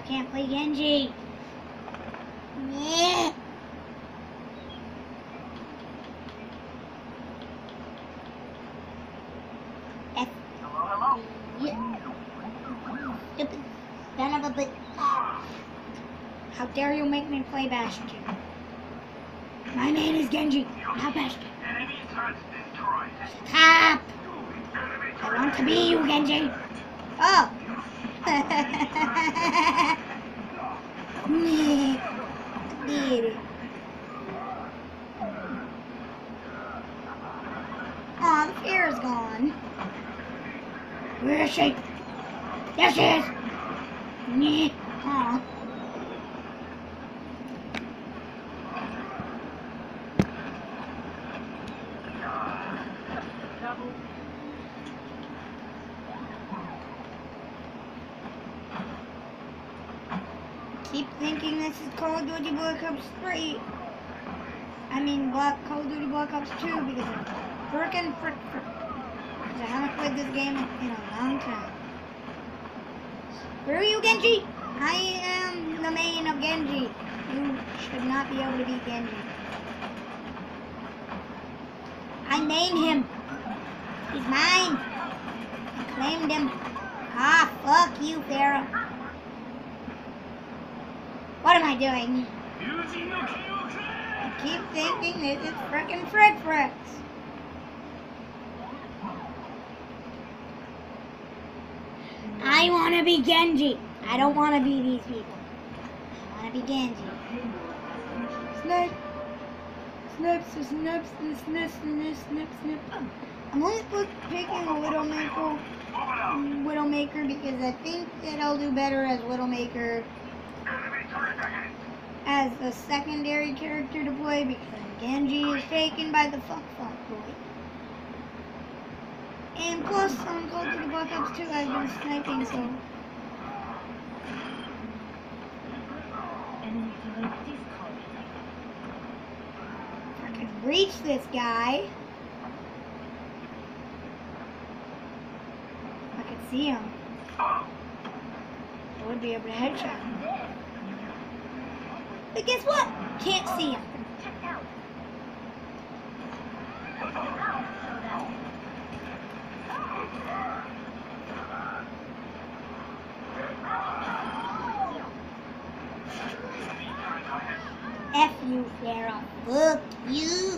can't play Genji. Yeah. F. Hello? Yeah. Stupid son of a bitch. How dare you make me play Bastion? My name is Genji, not Bastion. Enemy turret destroyed. Stop! Enemy I turret want to be you, Genji. Oh. Did it. Aw, the fear is gone. Where is she? There she is. Aw. Keep thinking this is Call of Duty Black Ops 3. I mean Call of Duty Black Ops 2 because of frickin' because I haven't played this game in a long time. Where are you, Genji? I am the main of Genji. You should not be able to beat Genji. I named him. He's mine. I claimed him. Ah, fuck you, Pharaoh. What am I doing? I keep thinking this is frickin' Fricks. I wanna be Genji. I don't wanna be these people. I wanna be Genji. Snip. Snip, snip, snip, snip, snip, snip. I'm only picking Widowmaker because I think that I'll do better as Widowmaker as a secondary character to play because Genji is taken by the fuck boy. And plus on Call of Duty Black Ops 2 I've been sniping, so I can reach this guy. I could see him. I would be able to headshot him. But guess what? Can't see him. F you, Pharaoh. Fuck you.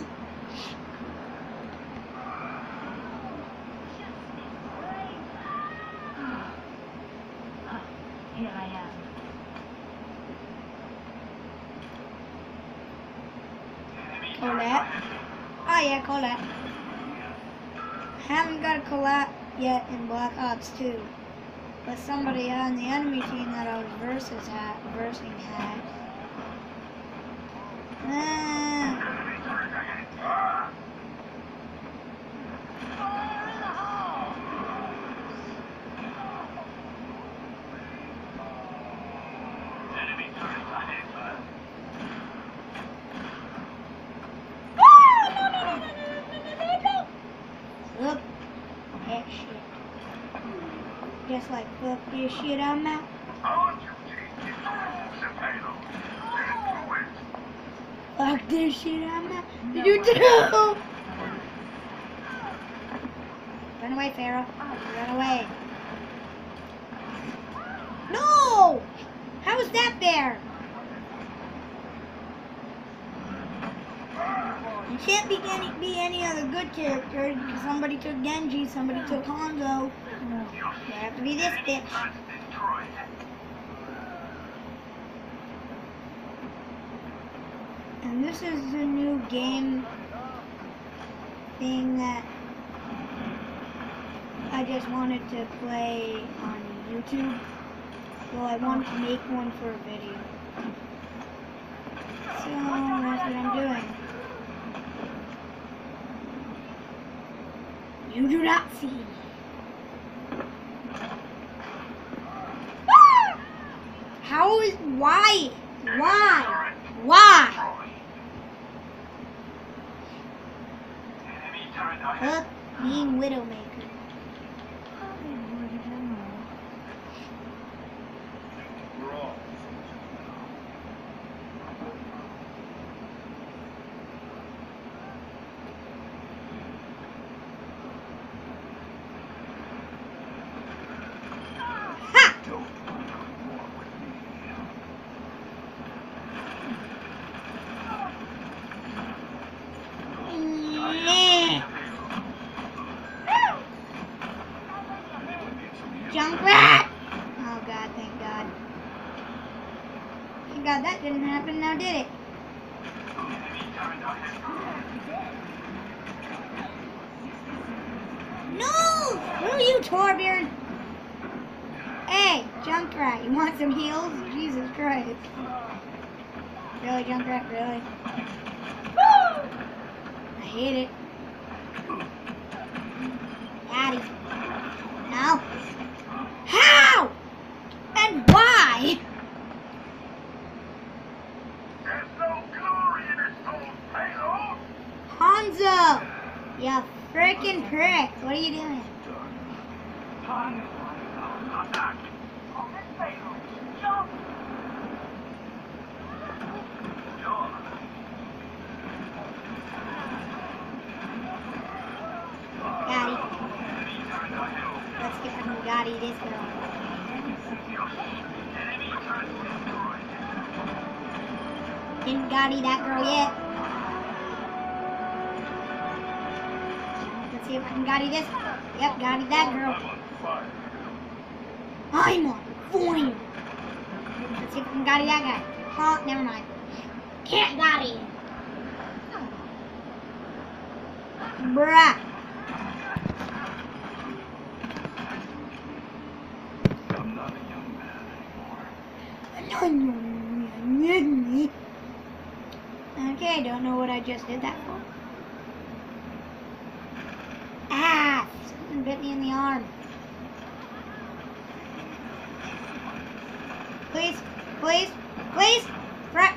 Here I am. Colette. Oh yeah, Colette. Haven't got a Colette yet in Black Ops 2. But somebody on the enemy team that I was versing had. Look, that shit. Just like fuck this shit I'm out. Fuck this shit I'm out. You too! Run away, Pharaoh. Run away. No! How is that fair? You can't be any other good character because somebody took Genji, somebody took Hanzo. You have to be this bitch. And this is the new game thing that I just wanted to play on YouTube. So I wanted to make one for a video. So that's what I'm doing. You do not see. How is, why? Huh? Being Widowmaker. We're all happened now, did it? Enemy turret ahead. No! Screw you, Torbjorn! Hey, Junkrat, you want some heals? Jesus Christ. Really, Junkrat, really? I hate it. Daddy. No. How? And why? There's no glory in a soul's payload. Hanzo! You frickin' prick. What are you doing? Attack. On this payload. Jump. Gotti. Let's get fucking Gotti this girl. Enemy turret destroyed. Didn't Gotti that girl yet. Let's see if I can Gotti this. Yep, Gotti that girl. I'm on fire. Let's see if I can Gotti that guy. Oh, never mind. Can't Gotti. Bruh. I'm not a young man anymore. Okay, don't know what I just did that for. Ah! Something bit me in the arm. Please, please, please! Right.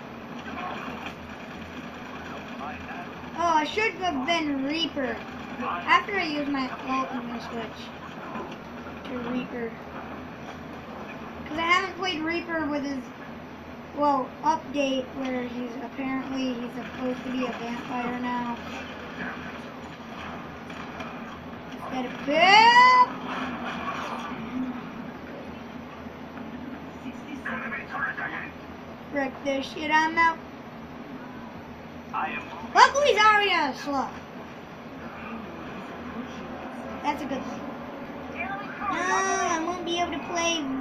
Oh, I should have been Reaper. After I use my ult, I'm gonna switch to Reaper. Because I haven't played Reaper with his, well, update where he's supposed to be a vampire now. Instead of Pip! Enemy turret ahead. Frick this shit, I'm out. I am Luckily he's already out of slug. That's a good thing. No, I won't be able to play